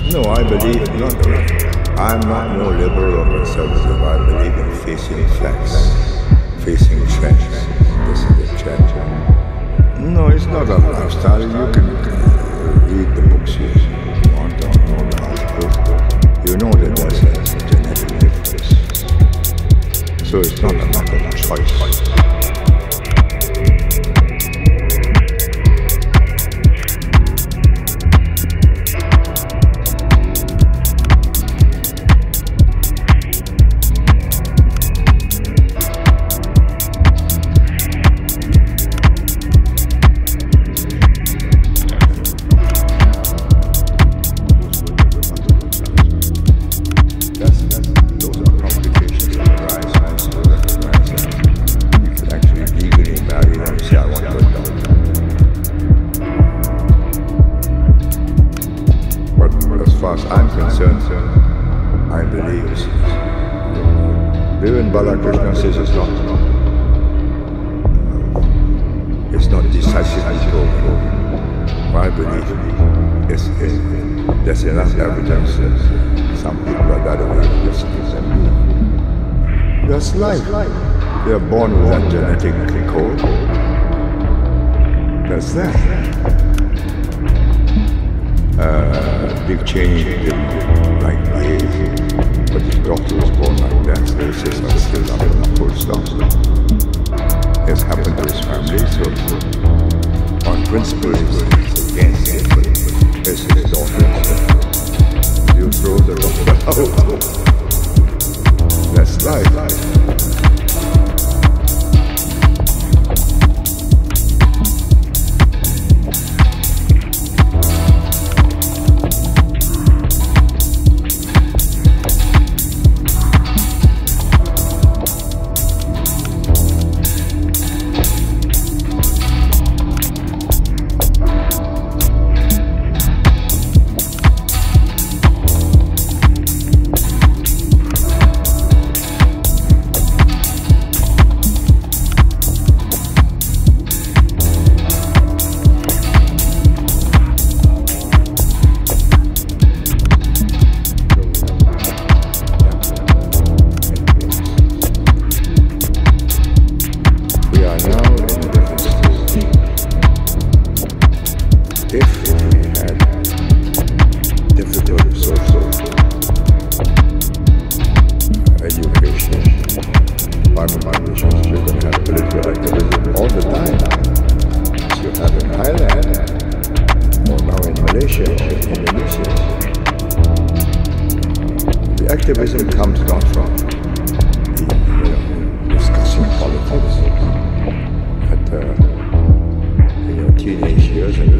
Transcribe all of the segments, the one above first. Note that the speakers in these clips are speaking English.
No, I believe not. I'm not more liberal or conservative. I believe in facing facts, facing trends. This is the trend. No, it's not a lifestyle. You can read the books you want or know the articles. You know that there's a genetic difference. So it's not a matter of choice. As far as I'm concerned, I believe Vivian Balakrishna says it's not decisively proven. I believe there's enough evidence that some people are that way. That's life. They are born with that genetic code. That's that. Dick Cheney didn't like AIDS, but his daughter was born like that, so it's just still up in the full stop. It's happened to his family, so on principle it's against it, but it's his daughter. You throw the daughter out. That's life. If we had difficult social education, vibrations, you're going to have political activism all the time. As you have in Thailand, or now in Malaysia, or in Indonesia. The activism comes not from discussing politics in your teenage years and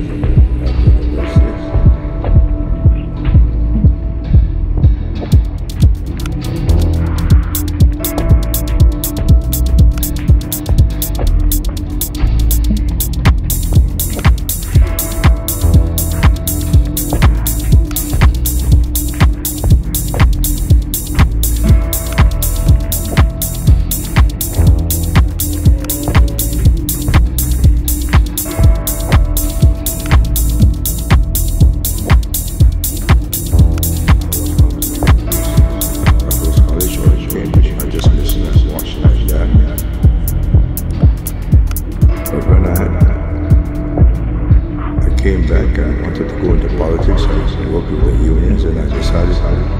came back and wanted to go into politics. I worked with the unions and I decided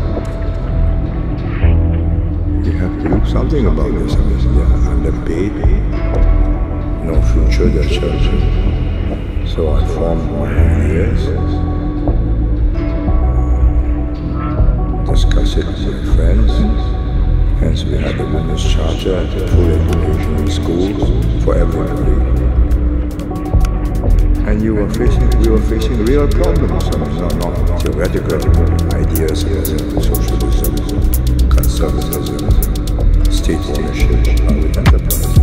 you have to do something about this. I mean, they're underpaid, no future, they're children. So I formed my ideas, discussed it with my friends, hence we had the Women's Charter, full education in schools for everybody. And we were facing real problems. I mean, not theoretical ideas of socialism, conservatism, state ownership, with enterprise.